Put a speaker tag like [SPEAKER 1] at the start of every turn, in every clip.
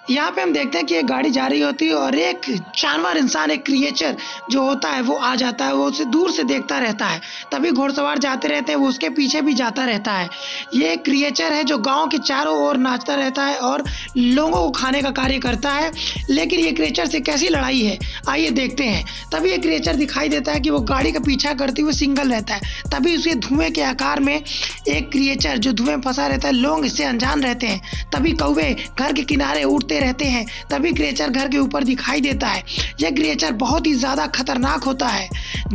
[SPEAKER 1] यहाँ पे हम देखते हैं कि एक गाड़ी जा रही होती है और एक जानवर इंसान, एक क्रिएचर जो होता है वो आ जाता है। वो उसे दूर से देखता रहता है। तभी घुड़सवार जाते रहते हैं, वो उसके पीछे भी जाता रहता है। ये एक क्रिएचर है जो गांव के चारों ओर नाचता रहता है और लोगों को खाने का कार्य करता है। लेकिन ये क्रिएचर से कैसी लड़ाई है, आइए देखते हैं। तभी ये क्रिएचर दिखाई देता है कि वो गाड़ी का पीछा करते हुए सिंगल रहता है। तभी उसे धुएं के आकार में एक क्रिएचर जो धुएं में फंसा रहता है, लोग इससे अनजान रहते हैं। तभी कौवे घर के किनारे उड़ते रहते हैं। तभी क्रिएचर घर के ऊपर दिखाई देता है। यह क्रिएचर बहुत ही ज्यादा खतरनाक होता है,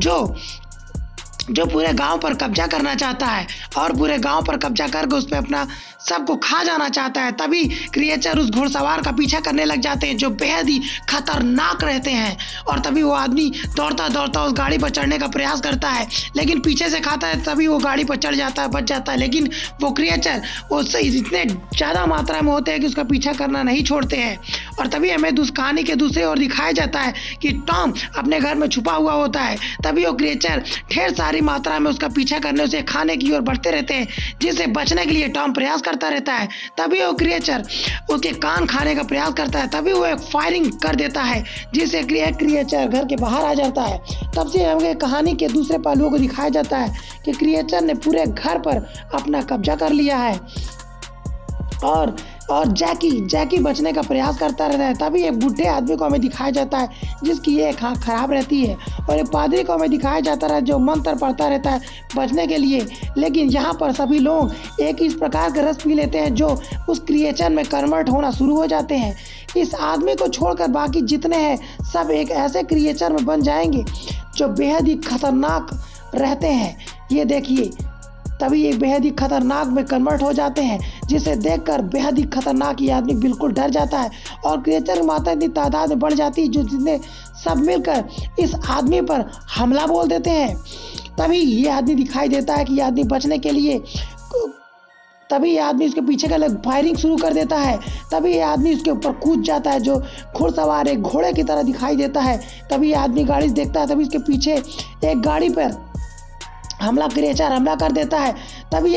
[SPEAKER 1] जो पूरे गांव पर कब्जा करना चाहता है और पूरे गांव पर कब्जा करके उस पे अपना सबको खा जाना चाहता है। तभी क्रिएचर उस घुड़सवार का पीछा करने लग जाते हैं जो बेहद ही खतरनाक रहते हैं। और तभी वो आदमी दौड़ता दौड़ता उस गाड़ी पर चढ़ने का प्रयास करता है, लेकिन पीछे से खाता है। तभी वो गाड़ी पर चढ़ जाता है, बच जाता है। लेकिन वो क्रिएचर उससे इतने ज़्यादा मात्रा में होते हैं कि उसका पीछा करना नहीं छोड़ते हैं। और तभी हमें उस कहानी के दूसरे ओर दिखाया जाता है कि टॉम अपने घर में छुपा हुआ होता है। तभी वो क्रिएचर ढेर सारी मात्रा में उसका पीछा करने, उसे खाने की ओर बढ़ते रहते हैं, जिससे बचने के लिए टॉम प्रयास करता रहता है। तभी वो क्रिएचर उसके कान खाने का प्रयास करता है। तभी वो एक फायरिंग कर देता है, जिससे क्रिएचर घर के बाहर आ जाता है। तब से हमें कहानी के दूसरे पहलुओं को दिखाया जाता है कि क्रिएचर ने पूरे घर पर अपना कब्जा कर लिया है और जैकी बचने का प्रयास करता रहता है। तभी एक बूढ़े आदमी को हमें दिखाया जाता है जिसकी एक आँख खराब रहती है, और एक पादरी को हमें दिखाया जाता है जो मंत्र पढ़ता रहता है बचने के लिए। लेकिन यहाँ पर सभी लोग एक इस प्रकार का रस पी लेते हैं जो उस क्रिएचर में कन्वर्ट होना शुरू हो जाते हैं। इस आदमी को छोड़कर बाकी जितने हैं सब एक ऐसे क्रिएचर में बन जाएंगे जो बेहद ही खतरनाक रहते हैं। ये देखिए, तभी एक बेहद ही खतरनाक में कन्वर्ट हो जाते हैं, जिसे देखकर बेहद ही खतरनाक ये आदमी बिल्कुल डर जाता है। और क्रिएचर की मात्रा इतनी तादाद में बढ़ जाती है जो जितने सब मिलकर इस आदमी पर हमला बोल देते हैं। तभी ये आदमी दिखाई देता है कि ये आदमी बचने के लिए, तभी ये आदमी उसके पीछे का फायरिंग शुरू कर देता है। तभी ये आदमी उसके ऊपर कूद जाता है जो घुड़सवार एक घोड़े की तरह दिखाई देता है। तभी ये आदमी गाड़ी से देखता है, तभी उसके पीछे एक गाड़ी पर क्रिएचर हमला कर देता है। तभी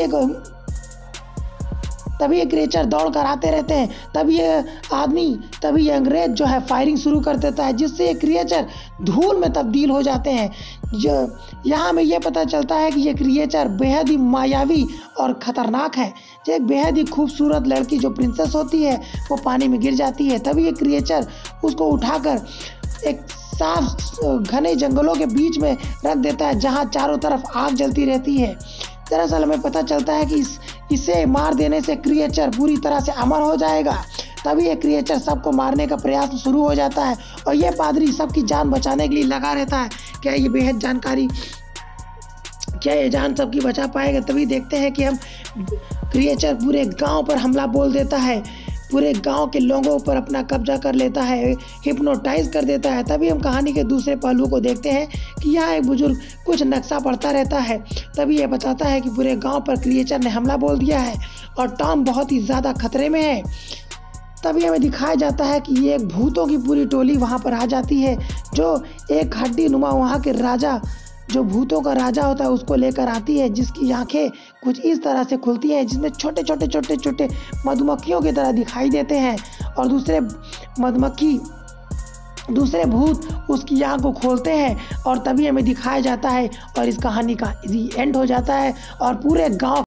[SPEAKER 1] ये क्रिएचर दौड़ कर आते रहते हैं। तभी ये अंग्रेज जो है फायरिंग शुरू कर देता है, जिससे ये क्रिएचर धूल में तब्दील हो जाते हैं। जो यहाँ में ये पता चलता है कि ये क्रिएचर बेहद ही मायावी और ख़तरनाक है। जो एक बेहद ही खूबसूरत लड़की जो प्रिंसेस होती है वो पानी में गिर जाती है। तभी ये क्रिएचर उसको उठाकर एक साफ घने जंगलों के बीच में रख देता है, जहाँ चारों तरफ आग जलती रहती है। दरअसल हमें पता चलता है कि इसे मार देने से क्रिएचर पूरी तरह से अमर हो जाएगा। तभी ये क्रिएचर सबको मारने का प्रयास शुरू हो जाता है और ये पादरी सबकी जान बचाने के लिए लगा रहता है। क्या ये जान सबकी बचा पाएगा? तभी देखते हैं कि हम क्रिएचर पूरे गांव पर हमला बोल देता है, पूरे गांव के लोगों पर अपना कब्जा कर लेता है, हिप्नोटाइज कर देता है। तभी हम कहानी के दूसरे पहलू को देखते हैं कि यहाँ एक बुजुर्ग कुछ नक्शा पढ़ता रहता है। तभी यह बताता है कि पूरे गांव पर क्रिएचर ने हमला बोल दिया है और टॉम बहुत ही ज़्यादा खतरे में है। तभी हमें दिखाया जाता है कि ये एक भूतों की पूरी टोली वहाँ पर आ जाती है, जो एक हड्डी नुमा वहाँ के राजा, जो भूतों का राजा होता है, उसको लेकर आती है, जिसकी आंखें कुछ इस तरह से खुलती हैं जिसमें छोटे छोटे मधुमक्खियों की तरह दिखाई देते हैं। और दूसरे भूत उसकी आंख को खोलते हैं और तभी हमें दिखाया जाता है और इस कहानी का एंड हो जाता है और पूरे गांव